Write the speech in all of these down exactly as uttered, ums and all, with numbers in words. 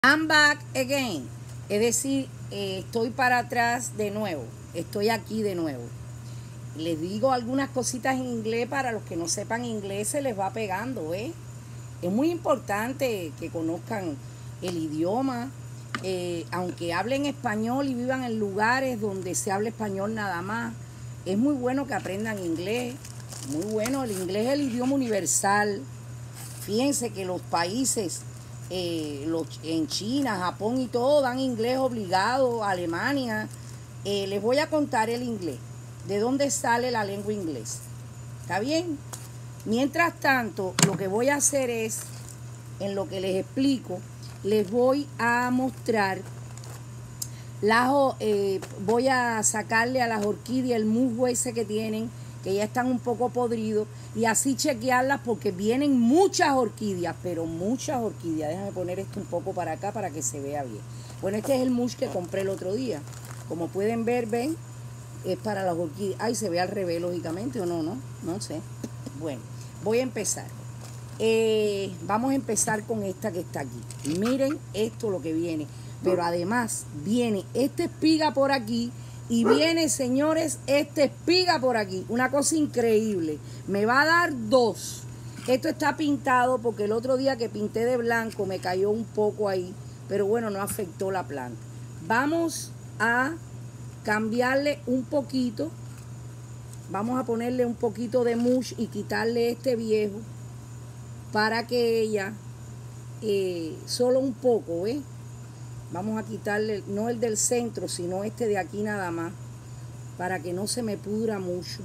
I'm back again. Es decir, eh, estoy para atrás de nuevo. Estoy aquí de nuevo. Les digo algunas cositas en inglés para los que no sepan inglés, se les va pegando, ¿eh? Es muy importante que conozcan el idioma, eh, aunque hablen español y vivan en lugares donde se habla español nada más. Es muy bueno que aprendan inglés. Muy bueno, el inglés es el idioma universal. Fíjense que los países... Eh, los, en China, Japón y todo dan inglés obligado, Alemania. Eh, les voy a contar el inglés, de dónde sale la lengua inglesa. ¿Está bien? Mientras tanto, lo que voy a hacer es, en lo que les explico, les voy a mostrar, las, eh, voy a sacarle a las orquídeas el musgo ese que tienen, que ya están un poco podridos, y así chequearlas porque vienen muchas orquídeas, pero muchas orquídeas. Déjame poner esto un poco para acá para que se vea bien. Bueno, este es el mush que compré el otro día. Como pueden ver, ven, es para las orquídeas. Ay, se ve al revés, lógicamente, o no, no, no sé. Bueno, voy a empezar. Eh, vamos a empezar con esta que está aquí. Miren esto lo que viene. Pero además viene esta espiga por aquí. Y viene, señores, esta espiga por aquí. Una cosa increíble. Me va a dar dos. Esto está pintado porque el otro día que pinté de blanco me cayó un poco ahí. Pero bueno, no afectó la planta. Vamos a cambiarle un poquito. Vamos a ponerle un poquito de mush y quitarle este viejo. Para que ella, eh, solo un poco, ¿ves? Vamos a quitarle, no el del centro, sino este de aquí nada más, para que no se me pudra mucho.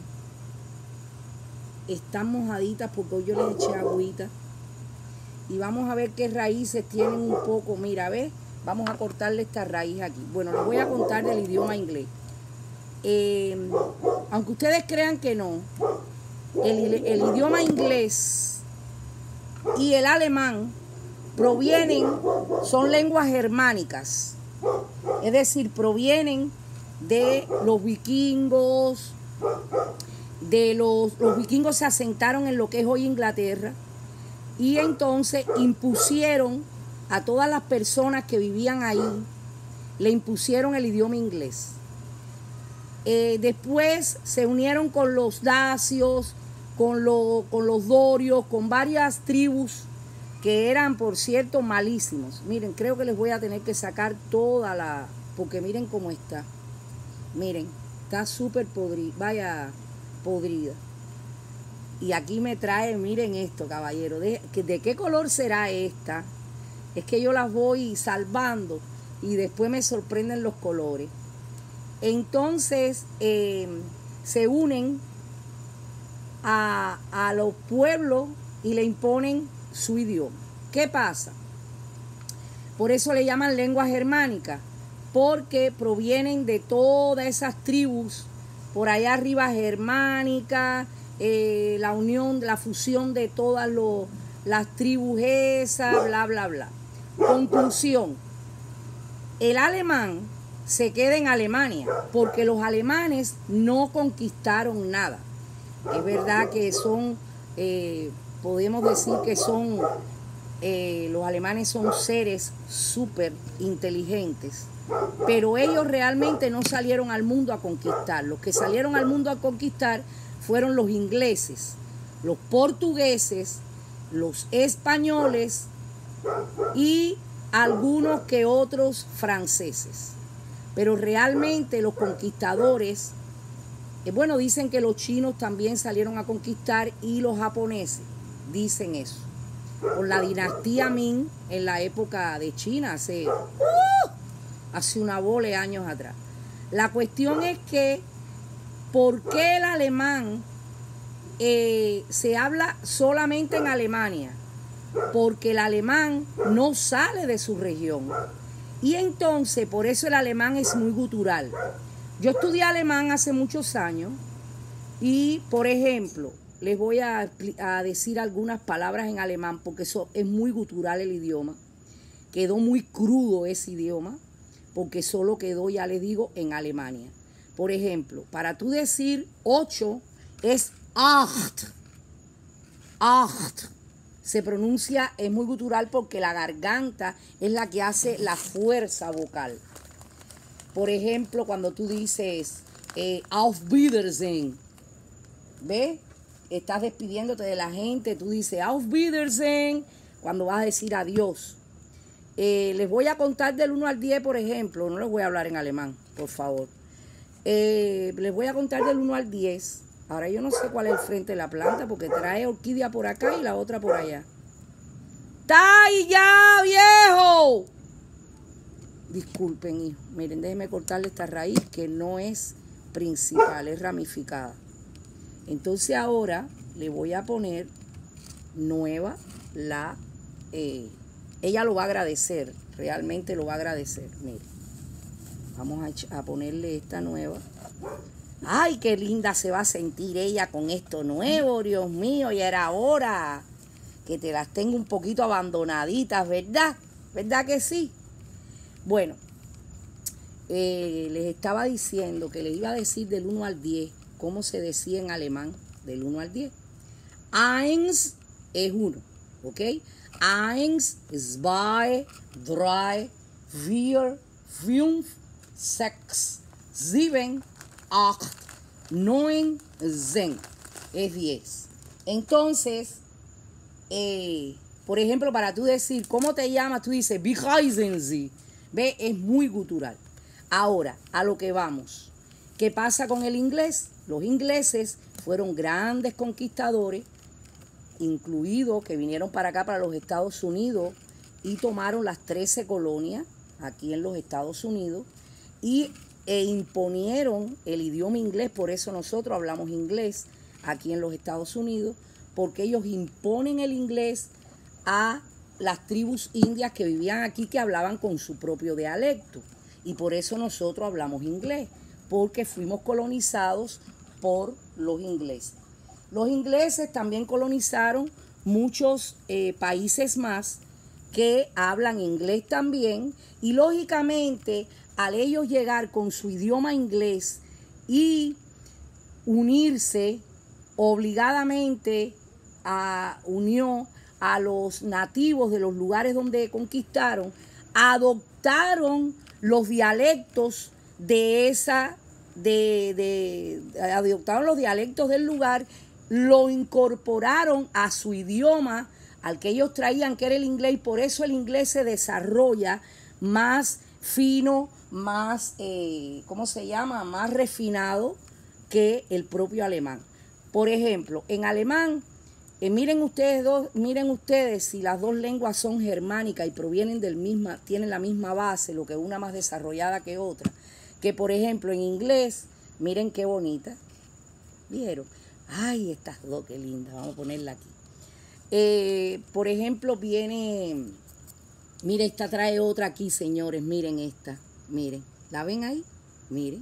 Están mojaditas porque hoy yo les eché agüita. Y vamos a ver qué raíces tienen un poco. Mira, ¿ves? Vamos a cortarle esta raíz aquí. Bueno, les voy a contar del idioma inglés. Eh, aunque ustedes crean que no, el, el idioma inglés y el alemán provienen, son lenguas germánicas, es decir, provienen de los vikingos, de los, los vikingos se asentaron en lo que es hoy Inglaterra y entonces impusieron a todas las personas que vivían ahí, le impusieron el idioma inglés. Eh, después se unieron con los dacios, con, lo, con los dorios, con varias tribus que eran, por cierto, malísimos. Miren, creo que les voy a tener que sacar toda la... porque miren cómo está. Miren, está súper podrida, vaya, podrida. Y aquí me trae, miren esto, caballero. ¿De, ¿De qué color será esta? Es que yo las voy salvando y después me sorprenden los colores. Entonces, eh, se unen a, a los pueblos y le imponen su idioma. ¿Qué pasa? Por eso le llaman lengua germánica, porque provienen de todas esas tribus, por allá arriba germánica, eh, la unión, la fusión de todas los, las tribus esas, bla, bla, bla. Conclusión, el alemán se queda en Alemania, porque los alemanes no conquistaron nada. Es verdad que son... Eh, podemos decir que son, eh, los alemanes son seres súper inteligentes, pero ellos realmente no salieron al mundo a conquistar. Los que salieron al mundo a conquistar fueron los ingleses, los portugueses, los españoles y algunos que otros franceses. Pero realmente los conquistadores, eh, bueno, dicen que los chinos también salieron a conquistar y los japoneses. Dicen eso. Con la dinastía Ming en la época de China, hace, uh, hace una bola de años atrás. La cuestión es que, ¿por qué el alemán eh, se habla solamente en Alemania? Porque el alemán no sale de su región. Y entonces, por eso el alemán es muy gutural. Yo estudié alemán hace muchos años y, por ejemplo, les voy a, a decir algunas palabras en alemán porque eso es muy gutural el idioma. Quedó muy crudo ese idioma porque solo quedó, ya les digo, en Alemania. Por ejemplo, para tú decir ocho es acht. Acht. se pronuncia, es muy gutural porque la garganta es la que hace la fuerza vocal. Por ejemplo, cuando tú dices eh, Auf Wiedersehen, ¿ves? Estás despidiéndote de la gente, tú dices Auf Wiedersehen cuando vas a decir adiós. Eh, les voy a contar del uno al diez, por ejemplo. No les voy a hablar en alemán, por favor. Eh, les voy a contar del uno al diez. Ahora yo no sé cuál es el frente de la planta porque trae orquídea por acá y la otra por allá. ¡Está ahí ya, viejo! Disculpen, hijo. Miren, déjenme cortarle esta raíz que no es principal, es ramificada. Entonces ahora le voy a poner nueva la... Eh, ella lo va a agradecer, realmente lo va a agradecer. Miren, vamos a, a ponerle esta nueva. ¡Ay, qué linda se va a sentir ella con esto nuevo! Dios mío, ya era hora que te las tengo un poquito abandonaditas, ¿verdad? ¿Verdad que sí? Bueno, eh, les estaba diciendo que les iba a decir del uno al diez, cómo se decía en alemán, del uno al diez. Eins es uno, ¿ok? Eins, zwei, drei, vier, fünf, sechs, sieben, acht, neun, zehn. Es diez. Entonces, eh, por ejemplo, para tú decir, ¿cómo te llamas? Tú dices, wie heißen Sie? ¿Ve? Es muy gutural. Ahora, a lo que vamos. ¿Qué pasa con el inglés? Los ingleses fueron grandes conquistadores, incluidos que vinieron para acá, para los Estados Unidos, y tomaron las trece colonias aquí en los Estados Unidos y e imponieron el idioma inglés. Por eso nosotros hablamos inglés aquí en los Estados Unidos, porque ellos imponen el inglés a las tribus indias que vivían aquí, que hablaban con su propio dialecto. Y por eso nosotros hablamos inglés, porque fuimos colonizados por los ingleses. Los ingleses también colonizaron muchos eh, países más que hablan inglés también, y lógicamente al ellos llegar con su idioma inglés y unirse obligadamente a unió a los nativos de los lugares donde conquistaron, adoptaron los dialectos de esa, de, de, adoptaron los dialectos del lugar, lo incorporaron a su idioma, al que ellos traían, que era el inglés, y por eso el inglés se desarrolla más fino, más, eh, ¿cómo se llama?, más refinado que el propio alemán. Por ejemplo, en alemán, eh, miren ustedes dos, miren ustedes si las dos lenguas son germánicas y provienen del misma, tienen la misma base, lo que una más desarrollada que otra. Que por ejemplo en inglés, miren qué bonita, ¿vieron? Ay, estas dos, qué lindas, vamos a ponerla aquí. Eh, por ejemplo, viene, miren, esta trae otra aquí, señores, miren esta, miren, ¿la ven ahí? Miren.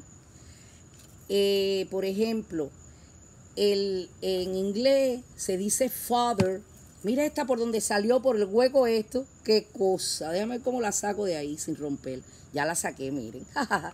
Eh, por ejemplo, el, en inglés se dice father. Mira esta por donde salió, por el hueco esto, qué cosa, déjame ver cómo la saco de ahí sin romper. Ya la saqué, miren.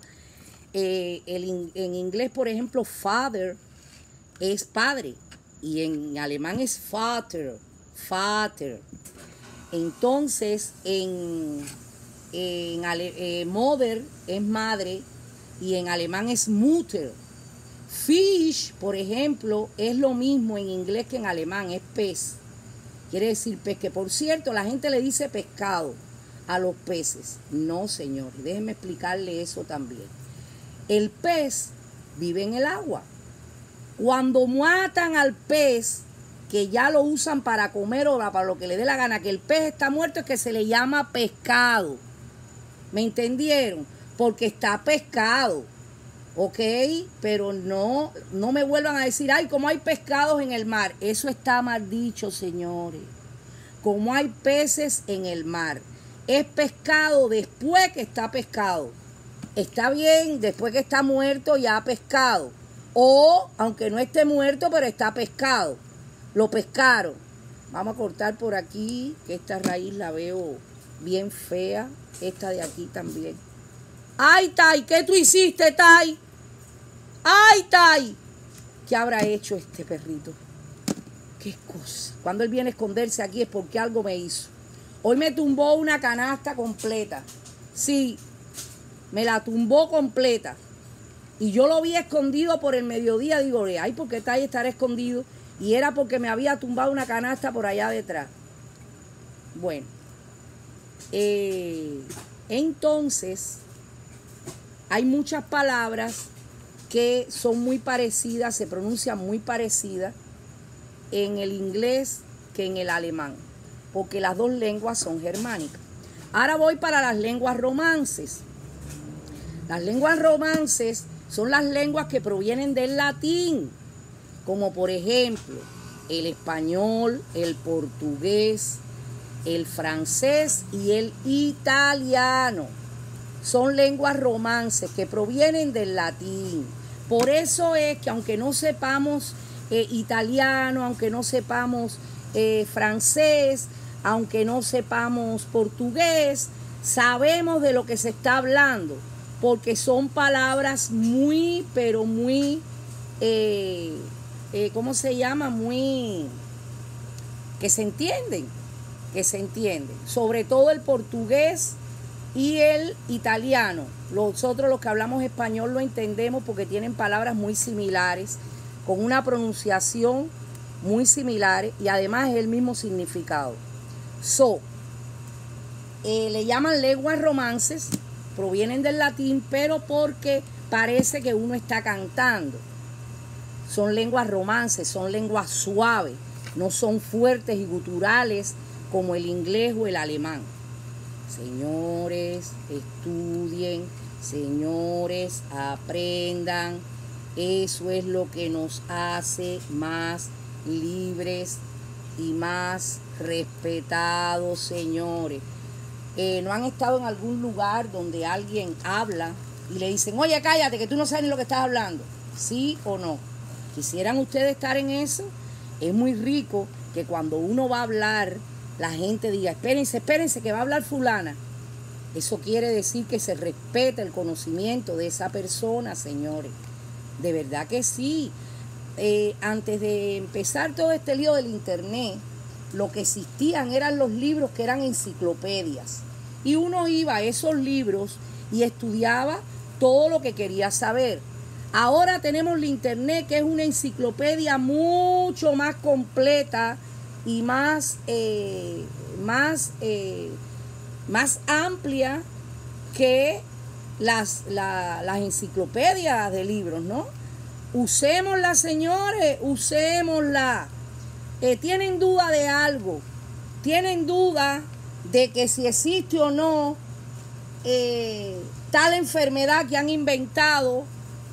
eh, el, en inglés, por ejemplo, father es padre, y en alemán es Vater, Vater. Entonces, en, en ale, eh, mother es madre, y en alemán es Mutter. Fish, por ejemplo, es lo mismo en inglés que en alemán, es pez. Quiere decir pez, que por cierto, la gente le dice pescado a los peces. No, señor, déjenme explicarle eso también. El pez vive en el agua. Cuando matan al pez, que ya lo usan para comer o para lo que le dé la gana, que el pez está muerto, es que se le llama pescado. ¿Me entendieron? Porque está pescado, ¿ok? Pero no, no me vuelvan a decir, ay, como hay pescados en el mar. Eso está mal dicho, señores. Como hay peces en el mar. Es pescado después que está pescado. Está bien, después que está muerto ya pescado. O, aunque no esté muerto, pero está pescado. Lo pescaron. Vamos a cortar por aquí, que esta raíz la veo bien fea. Esta de aquí también. ¡Ay, Tai! ¿Qué tú hiciste, Tai? ¡Ay, Tai! ¿Qué habrá hecho este perrito? qué cosa. Cuando él viene a esconderse aquí es porque algo me hizo. Hoy me tumbó una canasta completa. Sí, me la tumbó completa. Y yo lo vi escondido por el mediodía. Digo, ay, ¿por qué está ahí estar escondido? Y era porque me había tumbado una canasta por allá detrás. Bueno. Eh, entonces, hay muchas palabras que son muy parecidas, se pronuncian muy parecidas en el inglés que en el alemán, porque las dos lenguas son germánicas. Ahora voy para las lenguas romances. Las lenguas romances son las lenguas que provienen del latín, como por ejemplo el español, el portugués, el francés y el italiano. Son lenguas romances que provienen del latín. Por eso es que aunque no sepamos eh, italiano, aunque no sepamos eh, francés, aunque no sepamos portugués, sabemos de lo que se está hablando, porque son palabras muy, pero muy, eh, eh, ¿cómo se llama? Muy, que se entienden, que se entienden. Sobre todo el portugués y el italiano. Nosotros los que hablamos español lo entendemos porque tienen palabras muy similares, con una pronunciación muy similar y además es el mismo significado. So, eh, le llaman lenguas romances, provienen del latín, pero porque parece que uno está cantando. Son lenguas romances, son lenguas suaves, no son fuertes y guturales como el inglés o el alemán. Señores, estudien, señores, aprendan. Eso es lo que nos hace más libres y más respetados, señores. Eh, ¿No han estado en algún lugar donde alguien habla y le dicen, oye, cállate, que tú no sabes ni lo que estás hablando? ¿Sí o no? ¿Quisieran ustedes estar en eso? Es muy rico que cuando uno va a hablar, la gente diga, espérense, espérense, que va a hablar fulana. Eso quiere decir que se respeta el conocimiento de esa persona, señores. De verdad que sí. Eh, antes de empezar todo este lío del internet, lo que existían eran los libros que eran enciclopedias. Y uno iba a esos libros y estudiaba todo lo que quería saber. Ahora tenemos el internet, que es una enciclopedia mucho más completa y más, eh, más, eh, más amplia que las, la, las enciclopedias de libros, ¿no? Usémosla, señores, usémosla. Eh, ¿Tienen duda de algo? ¿Tienen duda de que si existe o no eh, tal enfermedad que han inventado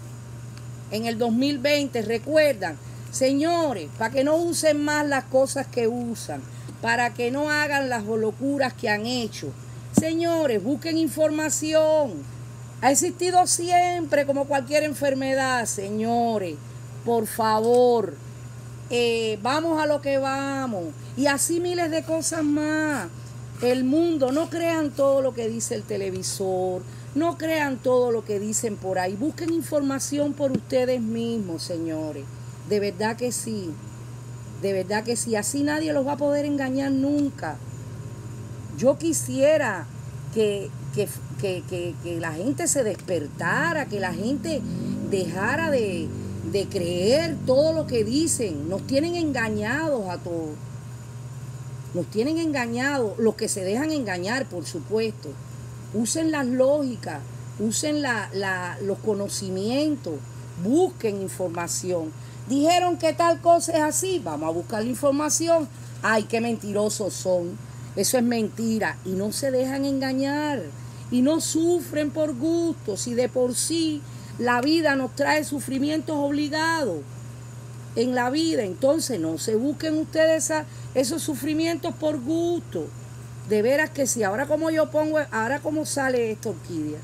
en el dos mil veinte? Recuerdan, señores, para que no usen más las cosas que usan, para que no hagan las locuras que han hecho. Señores, busquen información. Ha existido siempre como cualquier enfermedad, señores. Por favor. Eh, vamos a lo que vamos, y así miles de cosas más. El mundo, no crean todo lo que dice el televisor, no crean todo lo que dicen por ahí, busquen información por ustedes mismos, señores. De verdad que sí, de verdad que sí, así nadie los va a poder engañar nunca. Yo quisiera que, que, que, que, que la gente se despertara, que la gente dejara de de creer todo lo que dicen. Nos tienen engañados a todos. Nos tienen engañados. Los que se dejan engañar, por supuesto. Usen las lógicas, usen la, la, los conocimientos, busquen información. Dijeron que tal cosa es así, vamos a buscar la información. Ay, qué mentirosos son. Eso es mentira. Y no se dejan engañar. Y no sufren por gusto, si de por sí la vida nos trae sufrimientos obligados en la vida. Entonces no se busquen ustedes esa, esos sufrimientos por gusto. De veras que sí. Ahora como yo pongo, ahora como sale esta orquídea.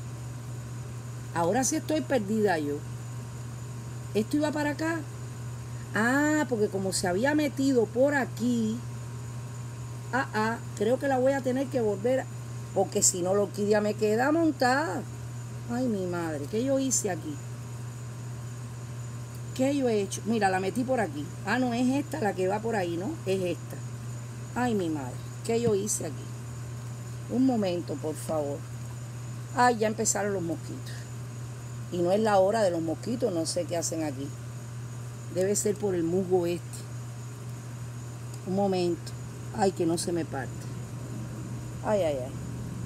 Ahora sí estoy perdida yo. Esto iba para acá. Ah, porque como se había metido por aquí. Ah, ah, creo que la voy a tener que volver. A, porque si no la orquídea me queda montada. Ay, mi madre, ¿qué yo hice aquí? ¿Qué yo he hecho? Mira, la metí por aquí. Ah, no, es esta la que va por ahí, ¿no? Es esta. Ay, mi madre. ¿Qué yo hice aquí? Un momento, por favor. Ay, ya empezaron los mosquitos. Y no es la hora de los mosquitos, no sé qué hacen aquí. Debe ser por el musgo este. Un momento. Ay, que no se me parte. Ay, ay, ay.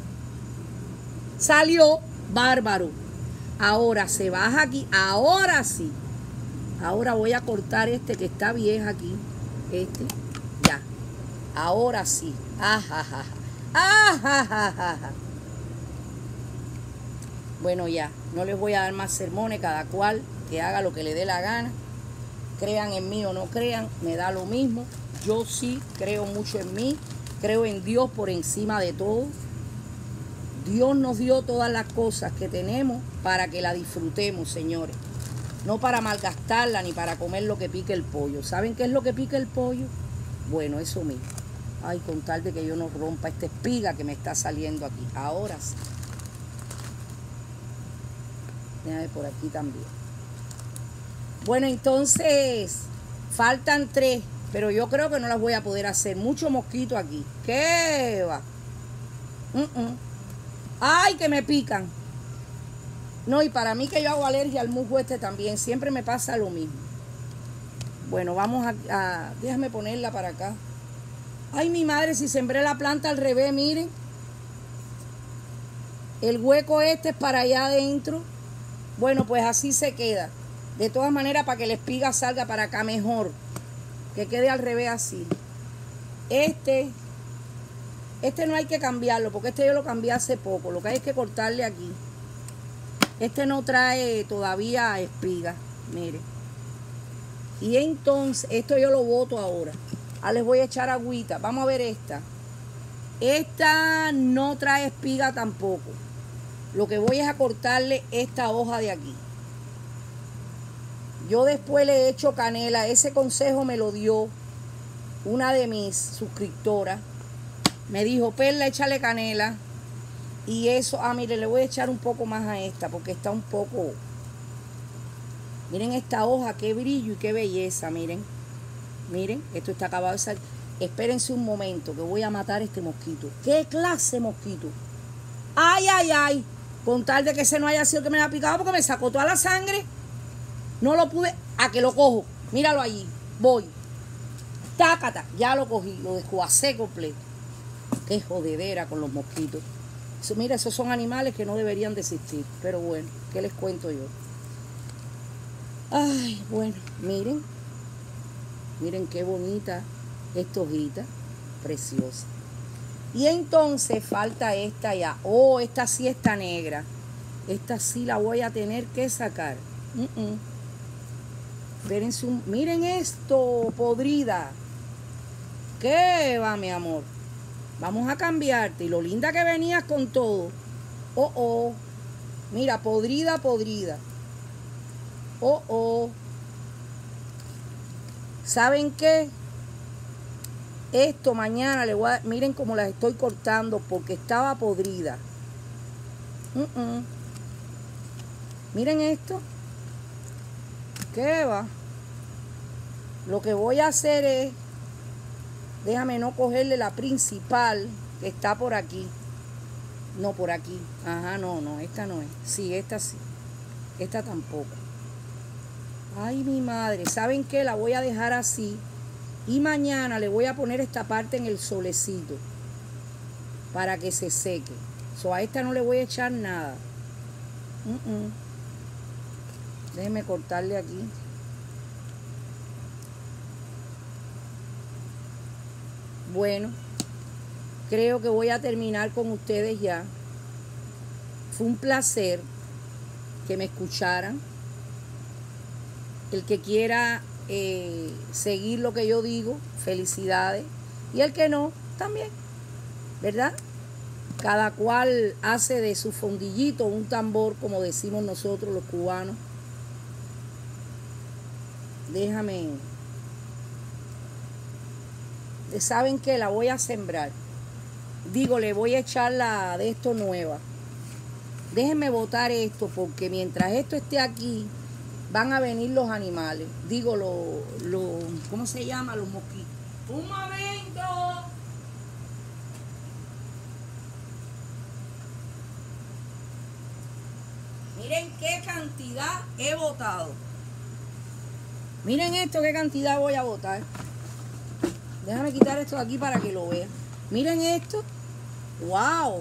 Salió bárbaro. Ahora se baja aquí. Ahora sí. Ahora voy a cortar este que está vieja aquí. Este. Ya. Ahora sí. Ajajaja. Ajajaja. Bueno, ya. No les voy a dar más sermones. Cada cual que haga lo que le dé la gana. Crean en mí o no crean. Me da lo mismo. Yo sí creo mucho en mí. Creo en Dios por encima de todo. Dios nos dio todas las cosas que tenemos para que la disfrutemos, señores. No para malgastarla ni para comer lo que pique el pollo. ¿Saben qué es lo que pica el pollo? Bueno, eso mismo. Ay, con tal de que yo no rompa esta espiga que me está saliendo aquí. Ahora sí. Déjame por aquí también. Bueno, entonces, faltan tres. Pero yo creo que no las voy a poder hacer. Mucho mosquito aquí. ¿Qué va? Uh -uh. Ay, que me pican. No, y para mí que yo hago alergia al musgo este también. Siempre me pasa lo mismo. Bueno, vamos a, a... Déjame ponerla para acá. Ay, mi madre, si sembré la planta al revés, miren. El hueco este es para allá adentro. Bueno, pues así se queda. De todas maneras, para que la espiga salga para acá mejor. Que quede al revés así. Este... Este no hay que cambiarlo, porque este yo lo cambié hace poco. Lo que hay es que cortarle aquí. Este no trae todavía espiga, mire. Y entonces, esto yo lo boto ahora. Ahora les voy a echar agüita. Vamos a ver esta. Esta no trae espiga tampoco. Lo que voy es a cortarle esta hoja de aquí. Yo después le he hecho canela. Ese consejo me lo dio una de mis suscriptoras. Me dijo, Perla, échale canela. Y eso, ah, mire, le voy a echar un poco más a esta porque está un poco... Miren esta hoja, qué brillo y qué belleza, miren. Miren, esto está acabado de salir. Espérense un momento que voy a matar este mosquito. ¿Qué clase de mosquito? Ay, ay, ay. Con tal de que ese no haya sido el que me haya picado porque me sacó toda la sangre. No lo pude... A que lo cojo. Míralo allí. Voy. Tácata. Ya lo cogí. Lo descuacé completo. Qué jodedera con los mosquitos. Eso, mira, esos son animales que no deberían de existir. Pero bueno, ¿qué les cuento yo? Ay, bueno, miren. Miren qué bonita esta hojita. Preciosa. Y entonces falta esta ya. Oh, esta sí está negra. Esta sí la voy a tener que sacar. Uh -uh. Espérense un... Miren esto, podrida. ¿Qué va, mi amor? Vamos a cambiarte. Y lo linda que venías con todo. Oh, oh. Mira, podrida, podrida. Oh, oh. ¿Saben qué? Esto mañana le voy a... Miren cómo las estoy cortando porque estaba podrida. Uh -uh. Miren esto. ¿Qué va? Lo que voy a hacer es... Déjame no cogerle la principal que está por aquí. No, por aquí. Ajá, no, no, esta no es. Sí, esta sí. Esta tampoco. Ay, mi madre. ¿Saben qué? La voy a dejar así. Y mañana le voy a poner esta parte en el solecito. Para que se seque. So, a esta no le voy a echar nada. Uh -uh. Déjenme cortarle aquí. Bueno, creo que voy a terminar con ustedes ya. Fue un placer que me escucharan. El que quiera eh, seguir lo que yo digo, felicidades. Y el que no, también, ¿verdad? Cada cual hace de su fondillito un tambor, como decimos nosotros los cubanos. Déjame... ¿Saben qué? La voy a sembrar. Digo, le voy a echar la de esto nueva. Déjenme botar esto porque mientras esto esté aquí, van a venir los animales. Digo, los, los ¿cómo se llama? Los mosquitos. ¡Un momento! Miren qué cantidad he botado. Miren esto, qué cantidad voy a botar. Déjame quitar esto de aquí para que lo vean. Miren esto. ¡Wow!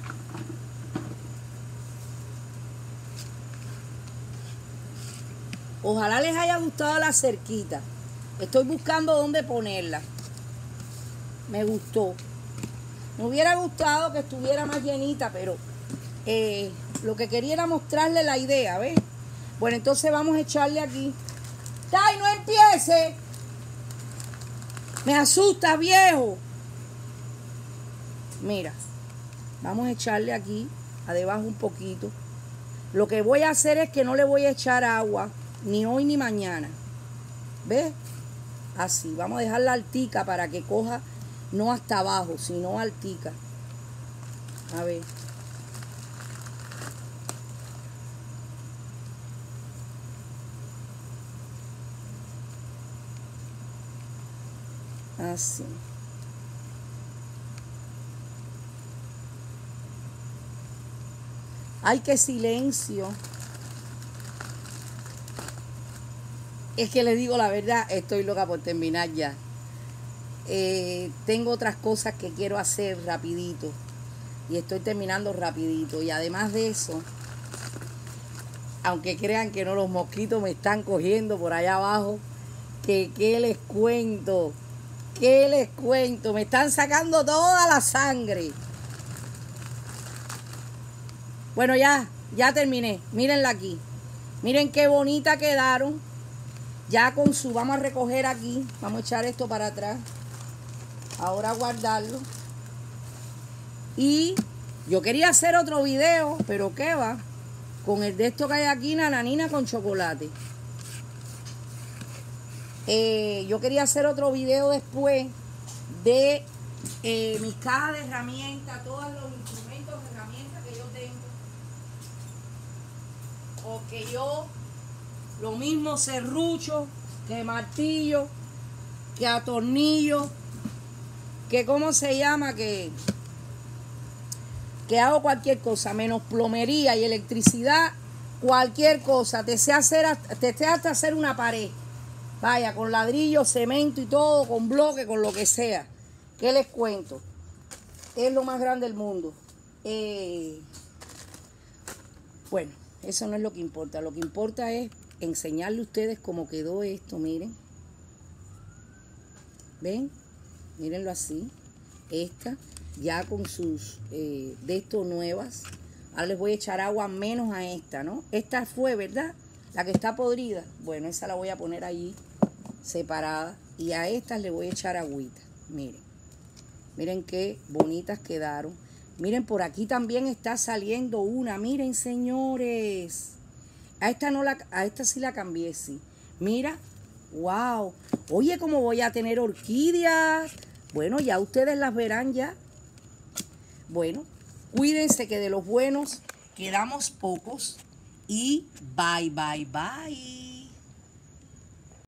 Ojalá les haya gustado la cerquita. Estoy buscando dónde ponerla. Me gustó. Me hubiera gustado que estuviera más llenita, pero eh, lo que quería era mostrarle la idea, ¿ves? Bueno, entonces vamos a echarle aquí. ¡Ay, no empiece! Me asusta, viejo. Mira, vamos a echarle aquí, a debajo un poquito. Lo que voy a hacer es que no le voy a echar agua, ni hoy ni mañana. ¿Ves? Así, vamos a dejarla altica para que coja, no hasta abajo, sino altica. A ver. Así. Ay, qué silencio. Es que les digo la verdad, estoy loca por terminar ya. Eh, tengo otras cosas que quiero hacer rapidito. Y estoy terminando rapidito. Y además de eso, aunque crean que no, los mosquitos me están cogiendo por allá abajo. Que qué les cuento. ¿Qué les cuento? Me están sacando toda la sangre. Bueno, ya, ya terminé. Mírenla aquí. Miren qué bonita quedaron. Ya con su, vamos a recoger aquí. Vamos a echar esto para atrás. Ahora guardarlo. Y yo quería hacer otro video, pero ¿qué va? Con el de esto que hay aquí, nananina con chocolate. Eh, yo quería hacer otro video después de eh, mis cajas de herramientas, todos los instrumentos de herramientas que yo tengo. O que yo, lo mismo serrucho, que martillo, que atornillo, que cómo se llama, que, que hago cualquier cosa, menos plomería y electricidad, cualquier cosa, te sé hacer, te sé hasta hacer una pared. Vaya, con ladrillo, cemento y todo, con bloque, con lo que sea. ¿Qué les cuento? Es lo más grande del mundo. Eh, bueno, eso no es lo que importa. Lo que importa es enseñarle a ustedes cómo quedó esto, miren. ¿Ven? Mírenlo así. Esta, ya con sus eh, de esto nuevas. Ahora les voy a echar agua menos a esta, ¿no? Esta fue, ¿verdad? La que está podrida. Bueno, esa la voy a poner allí separada. Y a estas le voy a echar agüita. Miren. Miren qué bonitas quedaron. Miren, por aquí también está saliendo una. Miren, señores. A esta no la, a esta sí la cambié, sí. Mira. Wow. Oye, ¿cómo voy a tener orquídeas? Bueno, ya ustedes las verán ya. Bueno, cuídense que de los buenos quedamos pocos. Y bye, bye, bye.